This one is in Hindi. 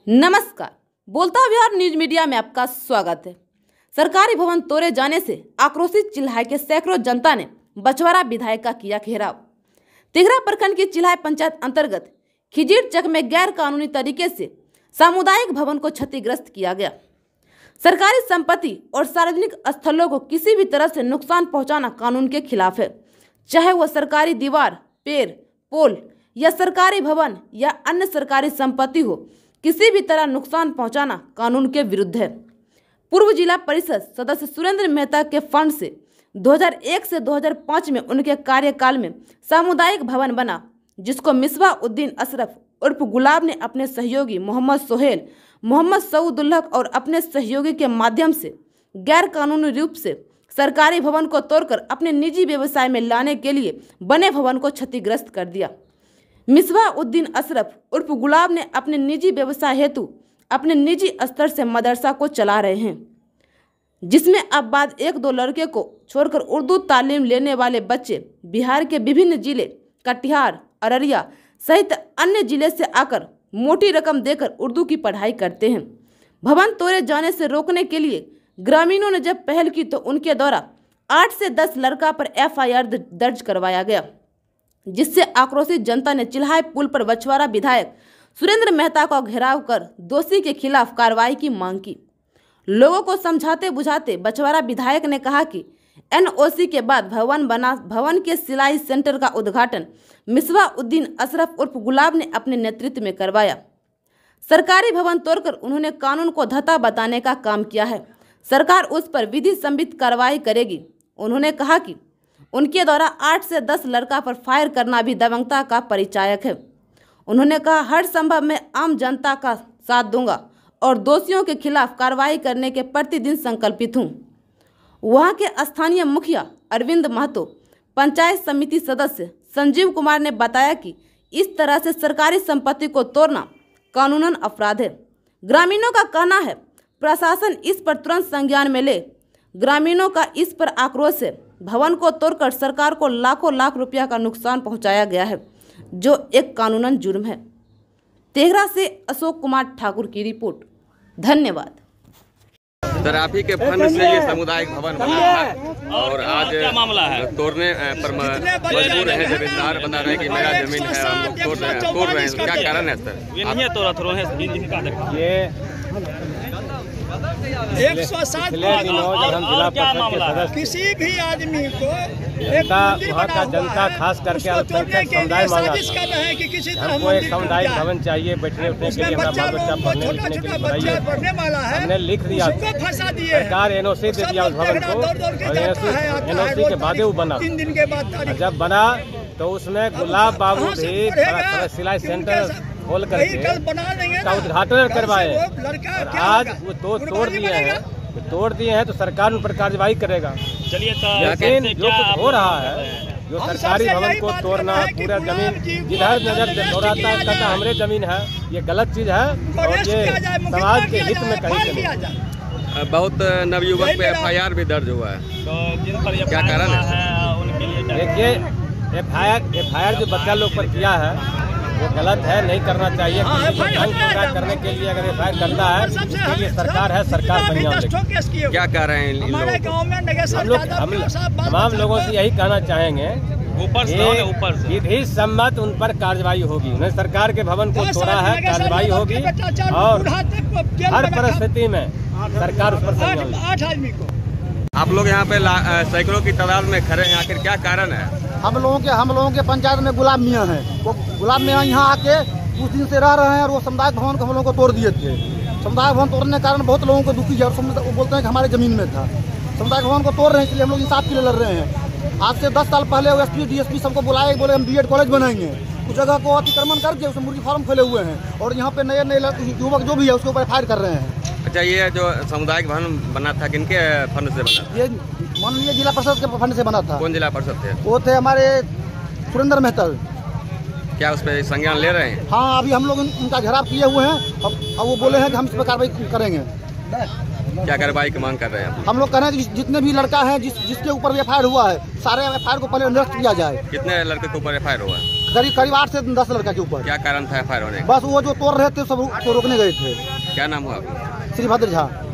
नमस्कार, बोलता बिहार न्यूज मीडिया में आपका स्वागत है। सरकारी भवन तोड़े जाने से आक्रोशित चिल्हाय के सैकड़ों जनता ने बछवाड़ा विधायक का किया घेराव। तिघरा प्रखंड की चिल्हाय पंचायत अंतर्गत खिजीर चक में गैर कानूनी तरीके से सामुदायिक भवन को क्षतिग्रस्त किया गया। सरकारी संपत्ति और सार्वजनिक स्थलों को किसी भी तरह से नुकसान पहुंचाना कानून के खिलाफ है, चाहे वह सरकारी दीवार, पेड़, पोल या सरकारी भवन या अन्य सरकारी संपत्ति हो। किसी भी तरह नुकसान पहुंचाना कानून के विरुद्ध है। पूर्व जिला परिषद सदस्य सुरेंद्र मेहता के फंड से 2001 से 2005 में उनके कार्यकाल में सामुदायिक भवन बना, जिसको मिसबा उद्दीन अशरफ उर्फ गुलाब ने अपने सहयोगी मोहम्मद सोहेल, मोहम्मद सऊदुल्लह और अपने सहयोगी के माध्यम से गैर कानूनी रूप से सरकारी भवन को तोड़कर अपने निजी व्यवसाय में लाने के लिए बने भवन को क्षतिग्रस्त कर दिया। मिसबा उद्दीन अशरफ उर्फ गुलाब ने अपने निजी व्यवसाय हेतु अपने निजी स्तर से मदरसा को चला रहे हैं, जिसमें अब बाद 1-2 लड़के को छोड़कर उर्दू तालीम लेने वाले बच्चे बिहार के विभिन्न जिले कटिहार, अररिया सहित अन्य जिले से आकर मोटी रकम देकर उर्दू की पढ़ाई करते हैं। भवन तोड़े जाने से रोकने के लिए ग्रामीणों ने जब पहल की तो उनके द्वारा 8 से 10 लड़का पर FIR दर्ज करवाया गया, जिससे आक्रोशित जनता ने चिल्हाय पुल पर बछवाड़ा विधायक सुरेंद्र मेहता का घेराव कर दोषी के खिलाफ कार्रवाई की मांग की। लोगों को समझाते बुझाते बछवाड़ा विधायक ने कहा कि NOC के बाद भवन के सिलाई सेंटर का उद्घाटन मिसबा उद्दीन अशरफ उर्फ गुलाब ने अपने नेतृत्व में करवाया। सरकारी भवन तोड़कर उन्होंने कानून को धता बताने का काम किया है। सरकार उस पर विधि संबित कार्रवाई करेगी। उन्होंने कहा कि उनके द्वारा 8 से 10 लड़का पर फायर करना भी दबंगता का परिचायक है। उन्होंने कहा, हर संभव मैं आम जनता का साथ दूंगा और दोषियों के खिलाफ कार्रवाई करने के प्रतिदिन संकल्पित हूं। वहां के स्थानीय मुखिया अरविंद महतो, पंचायत समिति सदस्य संजीव कुमार ने बताया कि इस तरह से सरकारी संपत्ति को तोड़ना कानूनन अपराध है। ग्रामीणों का कहना है प्रशासन इस पर तुरंत संज्ञान में ले। ग्रामीणों का इस पर आक्रोश है। भवन को तोड़कर सरकार को लाखों लाख रुपया का नुकसान पहुंचाया गया है, जो एक कानूनन जुर्म है। तिघरा से अशोक कुमार ठाकुर की रिपोर्ट। धन्यवाद। सर, आप ही के फंड से ये सामुदायिक भवन बना था और आज क्या मामला है तोड़ने पर मजबूर है। जमींदार बता रहे हैं कि मेरा जमीन है, हम लोग तोड़ रहे हैं। क्या कारण है सर? ये तोड़ा ये 107 किसी भी आदमी को वहाँ का जनता खास करके अल्पसंख्यक समुदाय मांगा कि हमको एक सामुदायिक भवन चाहिए बैठने उठने के लिए, हमारा बाल बच्चा पढ़ने लिखने के लिए बनाइए। हमने लिख दिया, सरकार NOC दे दिया उस भवन को और NOC के बाद वो बना। जब बना तो उसमें गुलाब बाबू भी सिलाई सेंटर खोल करके उसका उद्घाटन करवाए। आज वो तोड़ दिए हैं तो सरकार उन पर कार्रवाई करेगा। लेकिन जो कुछ हो रहा है, जो सरकारी भवन को तोड़ना, पूरा जमीन जिधर नजर दौड़ाता है कहता हमारे जमीन है, ये गलत चीज है और ये समाज के हित में कहीं से नहीं। बहुत नवयुवक पे FIR भी दर्ज हुआ है, तो क्या कारण है? देखिए, FIR जो बच्चा लोग पर किया है वो गलत है, नहीं करना चाहिए। करने के लिए अगर FIR करता है उसके लिए सरकार है, सरकार संज्ञान लेगी। क्या कह रहे हैं इन लोग? हम तमाम लोगों से यही कहना चाहेंगे, ऊपर विधि सम्मत उन पर कार्रवाई होगी। उन्हें सरकार के भवन को तोड़ा है, कार्रवाई होगी और हर परिस्थिति में सरकार उस पर संज्ञान लेगी। आप लोग यहाँ पे सैकड़ों की तादाद में खड़े हैं, आखिर क्या कारण है? हम लोगों के पंचायत में गुलाब मियाँ हैं। वो गुलाब मियाँ यहाँ आके कुछ दिन से रह रहे हैं और वो सामुदायिक भवन को हम लोगों को तोड़ दिए थे। सामुदायिक भवन तोड़ने के कारण बहुत लोगों को दुखी है और वो बोलते हैं कि हमारे जमीन में था। सामुदायिक भवन को तोड़ रहे हैं, इसलिए हम लोग इंसाफ के लिए लड़ रहे हैं। आज से 10 साल पहले SP DSP सबको बुलाए, बोले हम BED कॉलेज बनाएंगे। कुछ जगह को अतिक्रमण करके उसमें मुर्गी फार्म खोले हुए हैं और यहाँ पे नए युवक जो भी है उसके ऊपर FIR कर रहे हैं। अच्छा, ये जो सामुदायिक भवन बना था किनके फंड से बना? ये माननीय जिला परिषद के फंड से बना था। कौन जिला परिषद थे? वो थे हमारे सुरेंद्र मेहता। क्या उस पर संज्ञान ले रहे हैं? हाँ, अभी हम लोग उनका घेराव किए हुए हैं। अब वो बोले हैं कि हम इस पर कार्रवाई करेंगे। क्या कार्रवाई की मांग कर रहे हैं? हम लोग कह रहे हैं कि जितने भी लड़का है जिसके ऊपर FIR हुआ है, सारे FIR को पहले निरस्त किया जाए। कितने लड़के के ऊपर FIR हुआ है? करीब 8 से 10 लड़का के ऊपर। क्या कारण था FIR होने का? बस वो जो तोड़ रहे थे सब को रोकने गए थे। क्या नाम हुआ आपका? श्रीभद्र झा।